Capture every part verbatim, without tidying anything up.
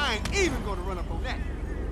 I ain't even gonna run up on that.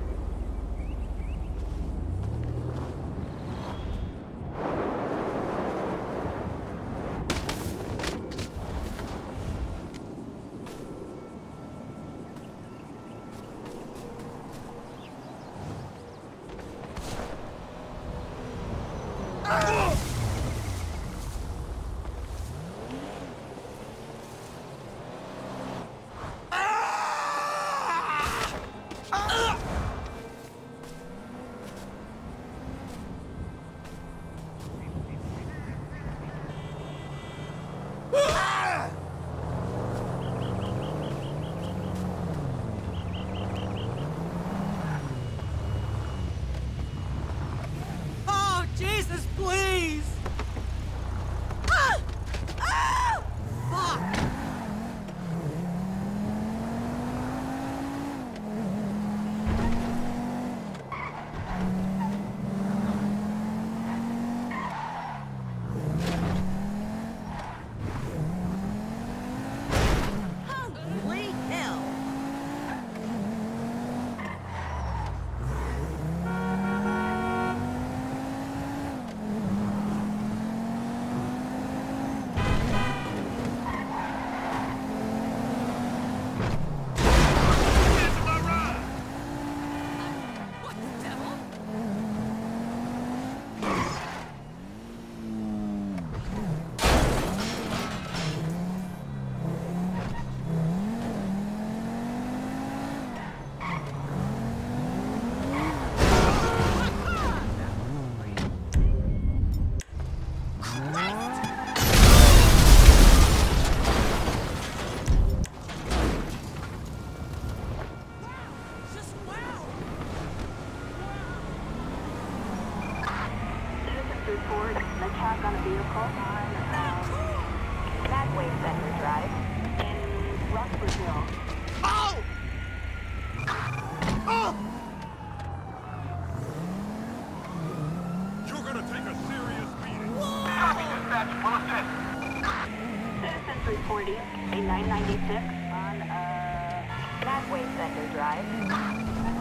Jesus, please! Ah! Ah! Fuck! Holy hell! Report an attack on a vehicle on um, Magway Center Drive in Rockford Hill. Oh! Oh! You're gonna take a serious beating. Copy, dispatch. Full assist. Citizens reporting a nine ninety-six on uh, Magway Center Drive.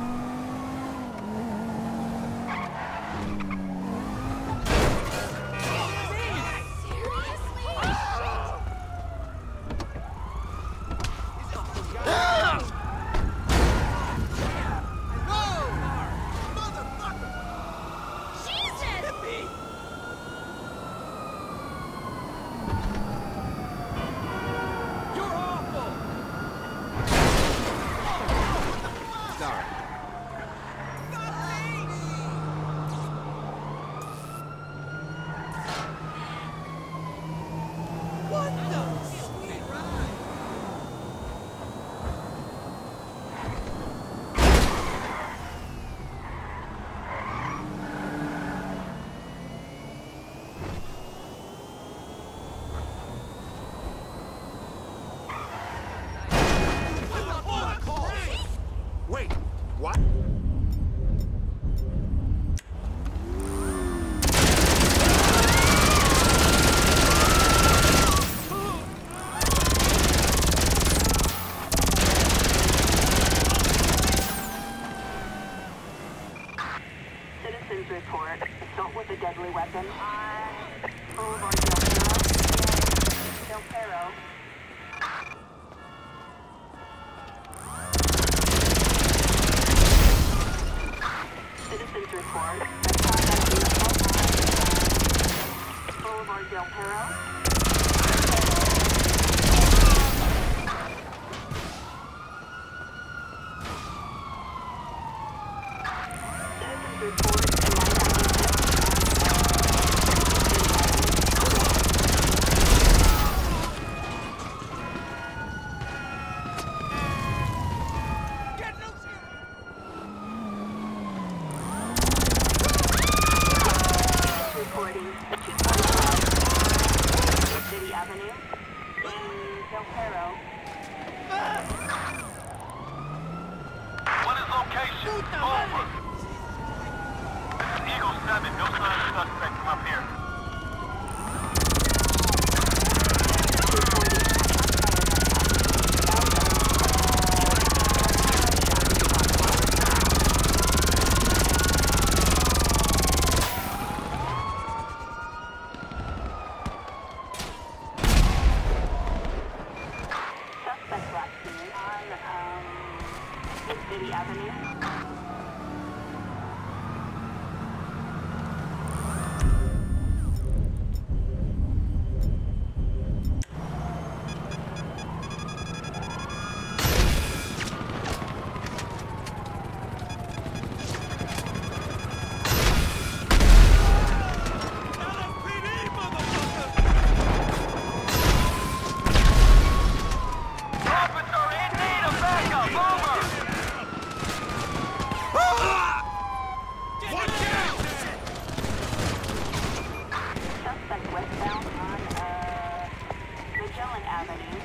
Wait, what? Citizens report assault with a deadly weapon on Boulevard Del Perro. Citizens report attack on vehicle on Boulevard Del Perro. Citizens report a nine reporting a two forty-five City Avenue in Del Perro. What is location? Over. southbound on uh, Magellan Avenue.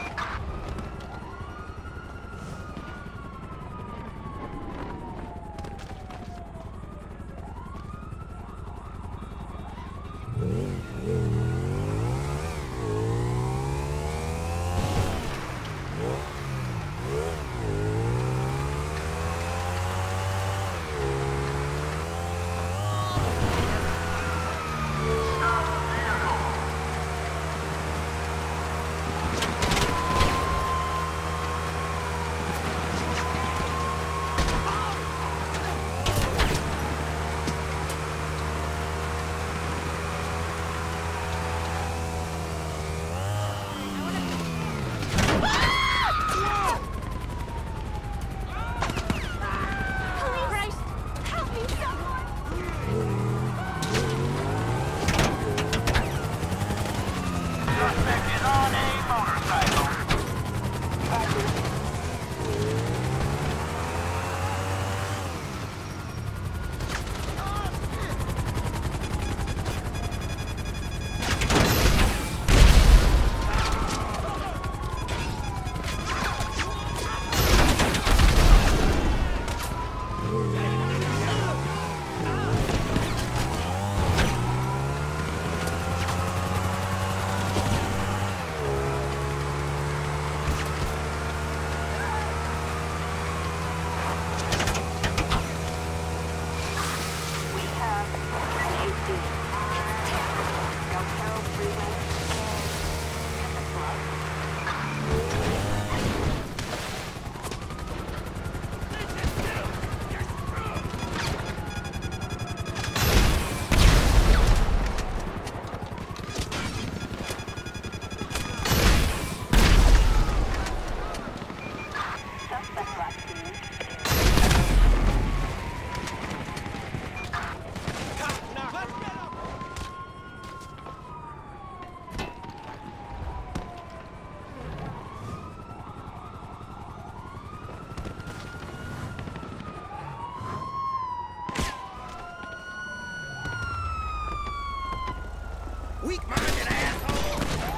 Weak-minded asshole!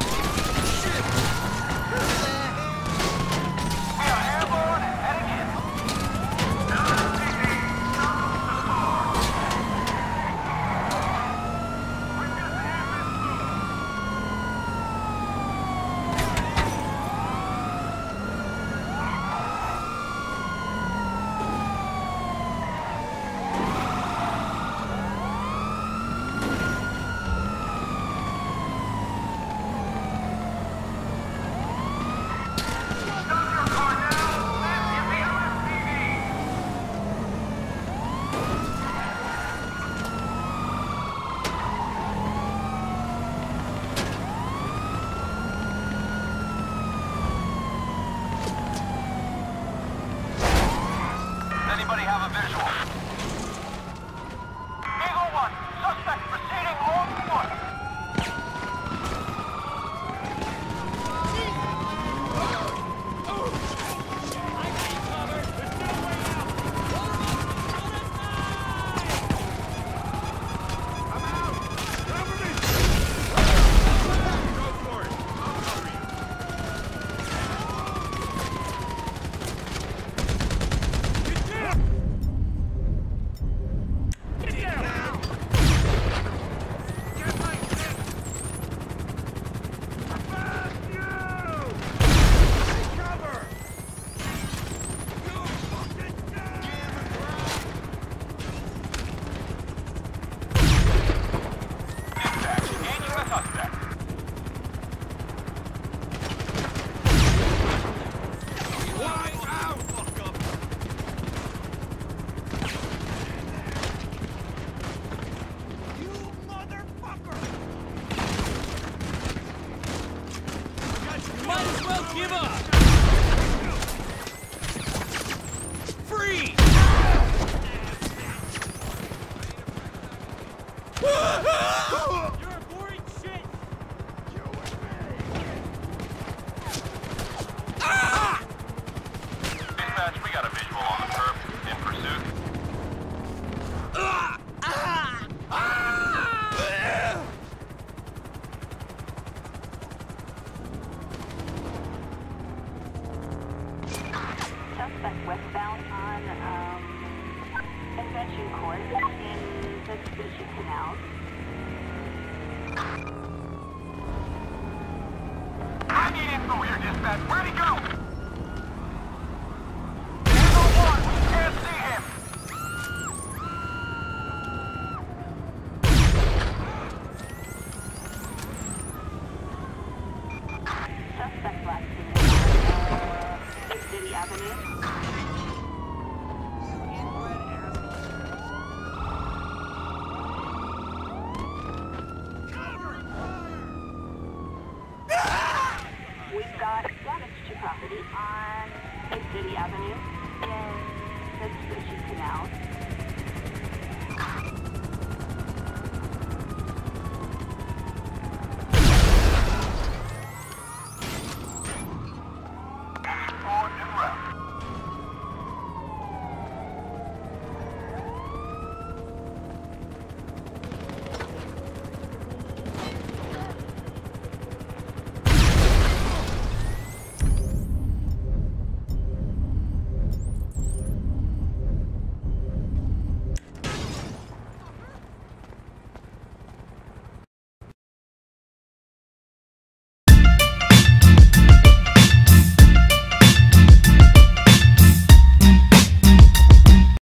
Shit! We are airborne and heading in. Anybody have a visual? Eagle one, suspect proceeding on foot. I'm out! Cover me! Go for it! I'll cover you. Get down! Get my shit! Fast you! Take cover! You fucking damn! Dispatch, engaging the suspect. Why out? Fuck up! You motherfucker! Might as well give up! Free! You're a boring shit! Dispatch, we got a visual on the perp. In pursuit. suspect westbound on um, Convention Court in the Vespucci Canal. I need info here, dispatch. Where'd he go? Echo one, we can't see him. Suspect last seen uh, Big City Avenue. We've got damage to property on Big City Avenue.